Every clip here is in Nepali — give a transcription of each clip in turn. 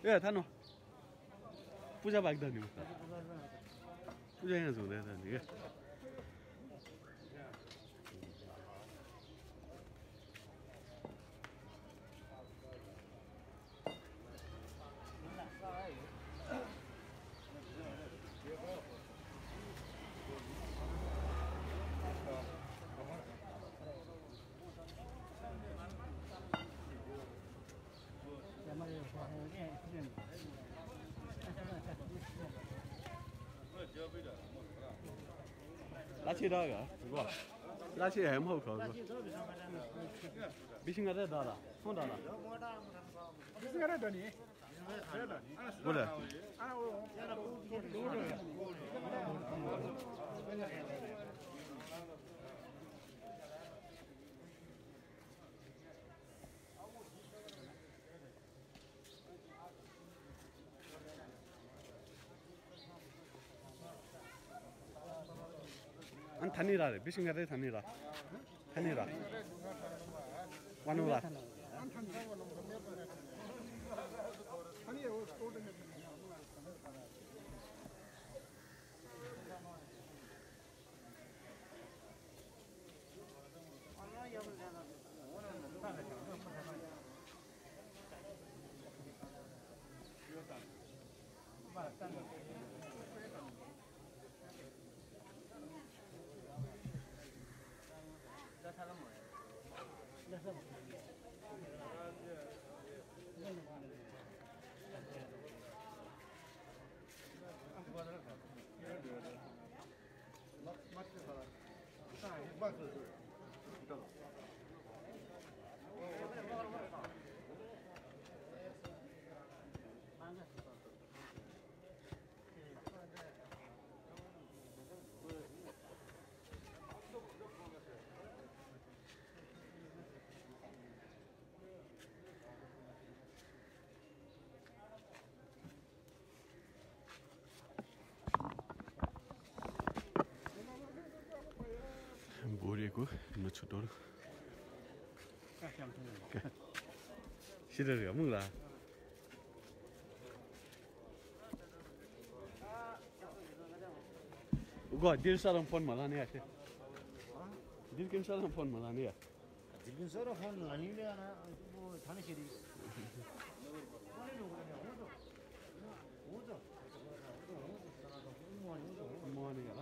ए थाहा न पूजा बाग्दैन नि पूजा यहाँ हुँदैन नि क्या लाछि दागा गो लाछि हेम हो खो बिसिङ गरे दादा फोन दादा बिसिङ गरे दनी बोले 안 다니라래 비싱가래 다니라 다니라 와노라 뭐래고 너 초도로 싫어요 몰라 उगो दिल सारम फोन मला नहीं आते दिल किन सारम फोन मला नहीं आते दिल किन सारम फोन नहीं ले आना वो थाने शेरी morning ala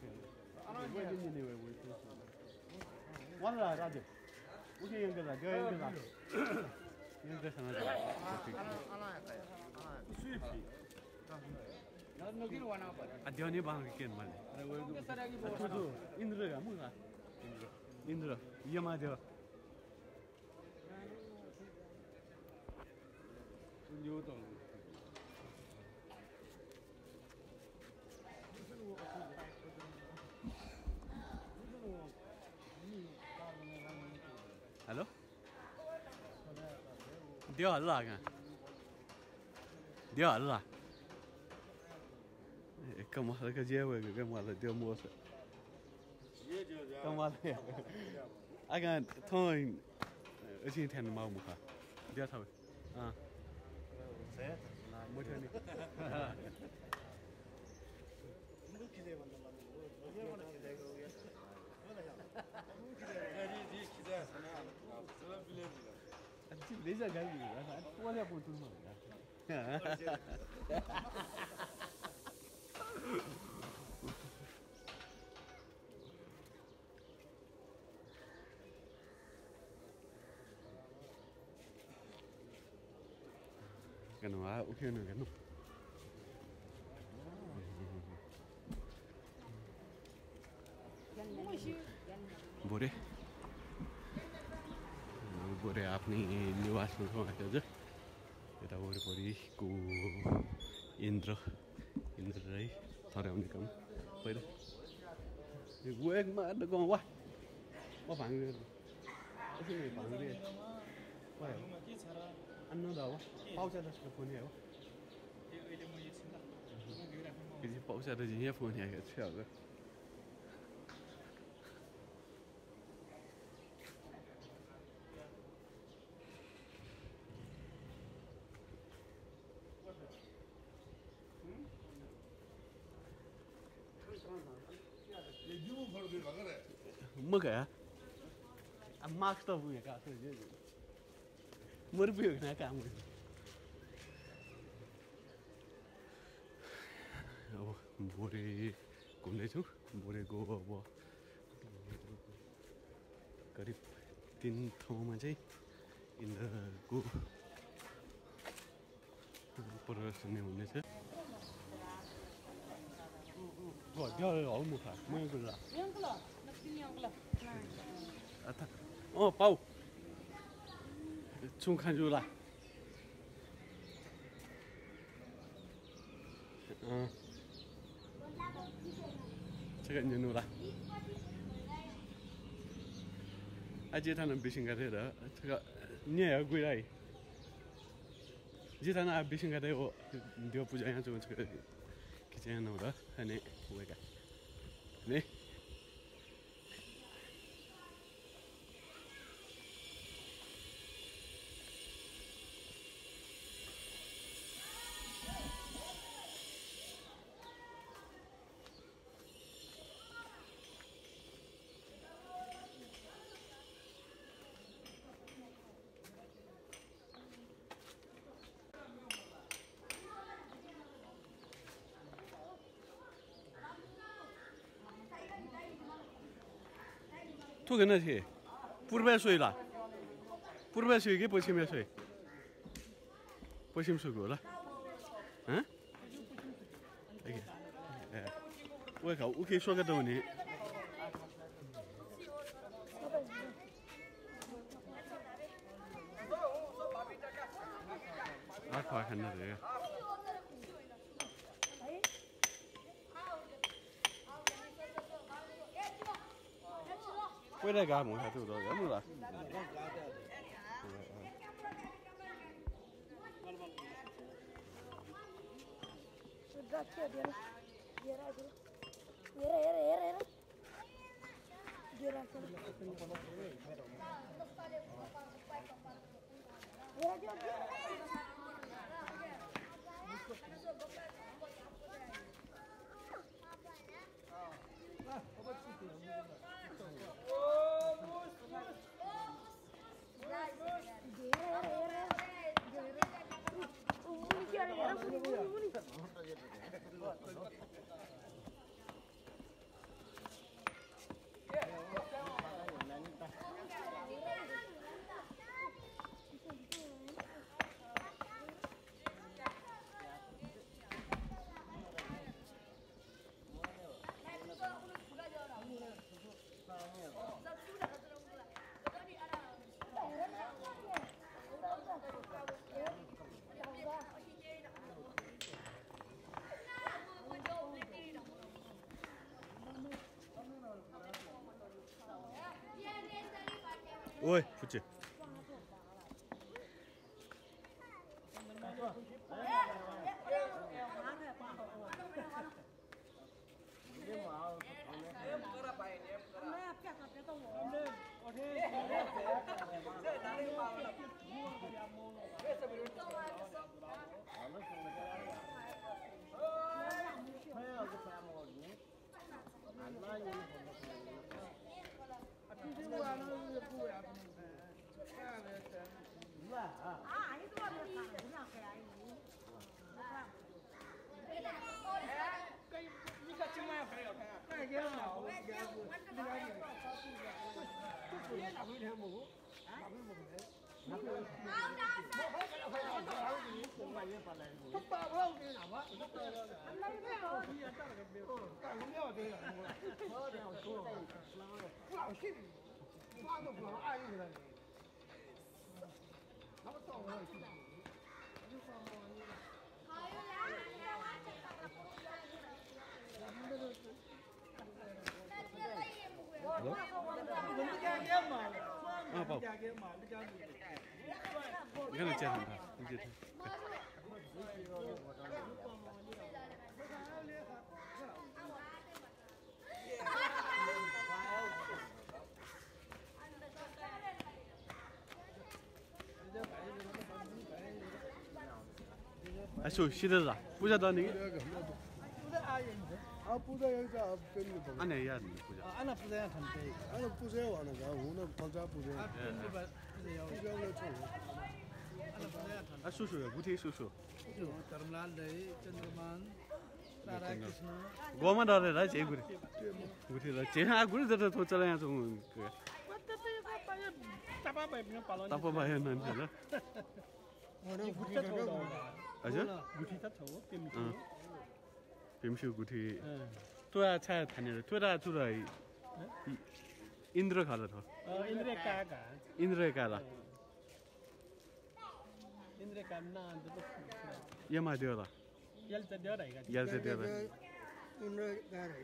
wala raja uji yang kala dia yang kala yang kala sana ana swift dia ni bang kian mal tu indra ya mula indra iya mah dia tunjuk tu hello दियो हल्ला कहाँ दियो हल्ला कमाल का जे हुए कमाल दियो मोस कमाल आगे थोन ऐसी थे न माउ मुखा दिया था हाँ मुझे नहीं Bisa gak gitu? Boleh pun tuh mah. Kenapa? Oke nih kan? बोरे बोरे आफ्नै निवासमा खमाएको छ यता वरिपरिको इन्द्र राई थर्याउने काम पहिला गएकोमा गाउँ वा भाङ्यो भाङ्यो अन्नु त अब पाउँछ जस्तो फोन हो पाउँछ त यहाँ फोन आएको छ अब 没给啊马克都不也干，没得不有那干么？哦，没得过来就没得过不。करीब 3 ठाउँमा चाहिँ इन्द्रको प्रदर्शनी हुनेछ पाउ chung看住啦这个你弄了아직 하는 비신가 되다. 제가 니야贵来. 이제 하나 비신가 되고 네 부자야 좀 저거 기재해 놓으라. 하네. 뭐가. 네. 또 그나지 पूर्वेश्वरीला पूर्वेश्वरी के पश्चिमेश्वरी पश्चिमश्वरी होला हैं我靠我可以说个道理啊快看到这个回来干么？还走到这么了？喂，不接。啊，宝，你看他接上他，你接他。哎，熟悉的是吧？不晓得那个。 पूजा यायचा पेन बघ 안에 해야 되는 보자. ana puja thamte आणि पूजा वाला का हुन फलजा पूजा apni ba puja yaw पूजाले छु ana puja tham 아 수수야 구티 수수. Dharmlal dai Chandraman Radha Krishna 고만 다래라 제구리. 구티라 제하 구리들 더 잘해야 좀 그. tapa bai pin palon 답어 봐야 하는데. अनि guthi ta tho 아죠? guthi ta tho pim chu 뱀슈 구티. 또야 차 다니를 또다 또다 인드라 가라 더. indre ka ka 인드라 가라. indre ka na de to 예마 되어라. yal ta de dai ga 야세 되어라. Indra गारे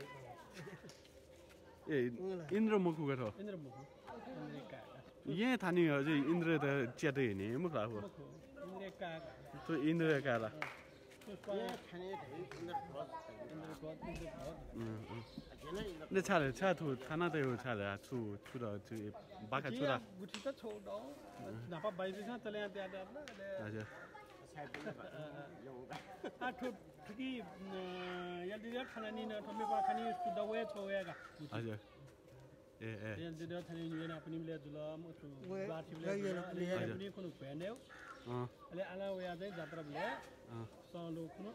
예 인드라 먹고 가서. indre mu indre ka 얘 다니요 저 인드라다 제대네 뭐 가고. indre ka 또 인드라 가라. ये खाने थे indre ko indre ko 근데 차를 차도 하나도 차라 투라 저 바카 투라. guthi ta tho do na pa bai sa tale ya da 맞아. sai bên là dùng a thu ki yal de khana ni na thome ba khani su da we tho ya ga 맞아. 예 예. yal de thani ni na apni le dula mo tu ba thi le le apni ko no pe ne 어. ale ala we ya de jatra le 어. so lo kuno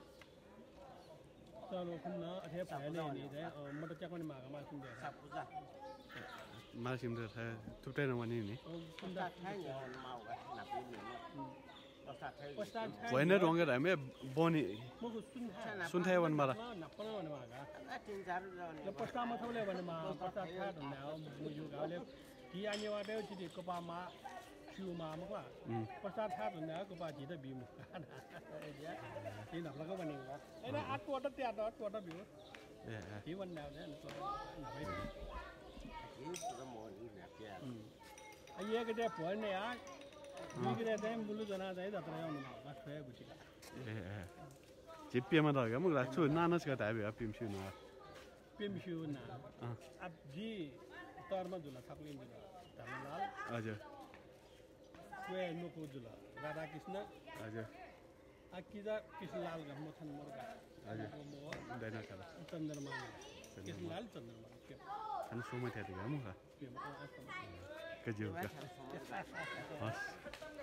na athe pa le ni de mo ta ko ni ma ga ma sin de sắp ra 말씀들 다 투때는 원이니. kun ta da thấy nhiều màu cái nạp đi nhiều nó ta thấy ko sta 원에 동게 다음에 보니 mo ko sun ha 순태원 말아. na pa na ma ga đã tin ra rồi le pa sta ma tho le wa ma pa sta tha do na mo yu ga le di a nyawa de chi de ko pa ma chu ma ma kwa pa sta tha do na ko pa ji de bi mo ya ni na la ko ba ni ga ai na at ko ta tia do ko ta bi 예 예. di wan na de ko na bai chỉ có mồi như nè kia ai ye ke de po ne ya ni ke de dem bulu jana dai da tra yo ma ba khwe gu chi ga 예 예. 집비만 다가 뭐라 저 나나스가 다비야 빔슈나. pim shu na 아. ab ji tar ma jula thakli ni Dharmlal 맞아. kwe no ko jula Radha Krishna 맞아. akiza Krishnalal ga mo than mor ga 맞아. mo 내나 가라. Chandraman Krishnalal Chandraman ke 한 소문 대도 뭐가. pim 그죠. Bác thằng sống 아.